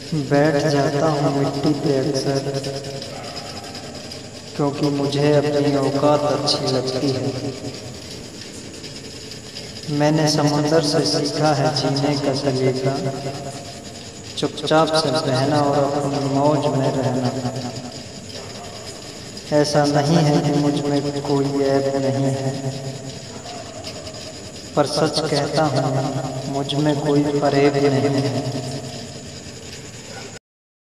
बैठ जाता हूँ मिट्टी पे अक्सर, क्योंकि मुझे अपनी औकात अच्छी लगती है। मैंने समुंदर से सीखा है जीने का सलीका, चुपचाप से बहना और अपनी मौज में रहना। ऐसा नहीं है कि मुझ में कोई ऐब नहीं है, पर सच कहता हूँ मुझ में कोई फरेब नहीं है।